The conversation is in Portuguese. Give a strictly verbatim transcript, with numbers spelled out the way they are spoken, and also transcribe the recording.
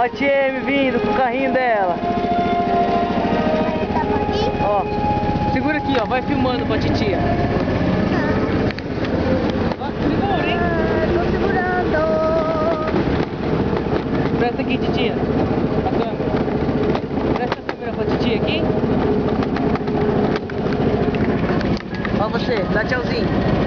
Ó a tia Amy vindo com o carrinho dela. Ó, segura aqui, ó, vai filmando pra titia. Ó, segura, hein? Tô segurando. Presta aqui, titia. A câmera. Presta a câmera pra titia aqui. Ó você, dá tchauzinho.